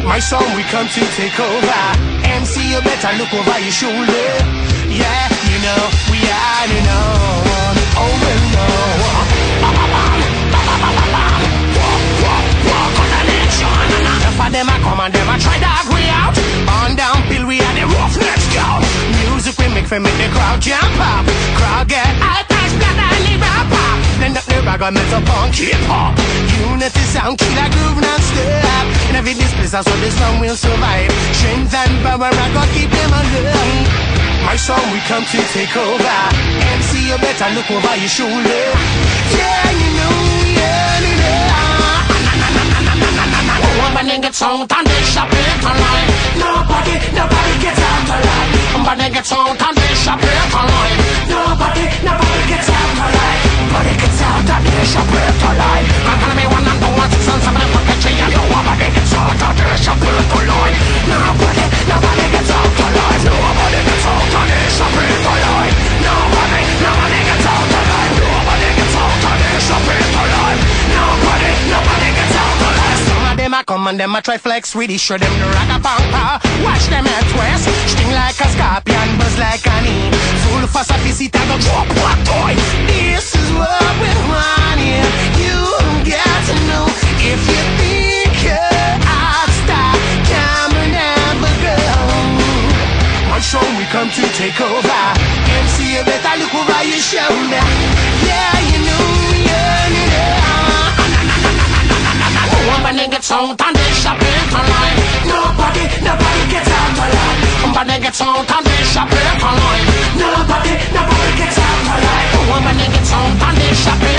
My song, we come to take over. MC, you better look over your shoulder. Yeah, you know, we are the known. Oh, well, no. Walk on the nation. Enough of them a come and them a try to agree out. On down pill, we are the roughnecks go. Music we make for make the crowd jump up. Crowd get hot as blood and the rapper. Then up the rag and metal punk hip hop. Unity sound, kill a groove non-stop. In every this place, that's what this song will survive. Strength and power, I gotta keep them alive. My song, we come to take over. MC, you better look over your shoulder. Yeah, you know, yeah, you know. When they get sound and they shop it online. Nobody gets out alive. When they get sound and they shop it online. Nobody gets out alive. Nobody gets out and they shop it alive. I'm gonna be one and the one to send somebody for catching you. Nobody gets out and they shop it alive. Nobody gets out alive. Nobody gets out and they shop it alive. Nobody gets out alive. Nobody gets out and they shop it alive. Nobody gets out alive. Some of them a come and them a try flex with it. Show them the ragga-pampa. Watch them at twist. Sting like a scorpion, buzz like an e. Full for sophisticated, go drop what toy. This is what we want here. You got to know if you think you're out style, come and never go. My song we come to take over. MC, you better look over your shoulder. Yeah, you know, yeah, you know. When they get sound and they shop it online. Nobody gets out alive. When they get sound and they shop it online. Nobody gets out alive. When they get sound and they shop it